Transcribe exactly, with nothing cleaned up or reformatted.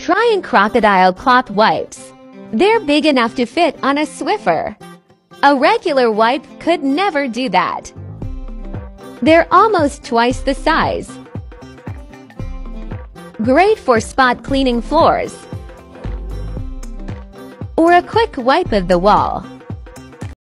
Trying crocodile cloth wipes. They're big enough to fit on a Swiffer. A regular wipe could never do that. They're almost twice the size. Great for spot cleaning floors or a quick wipe of the wall.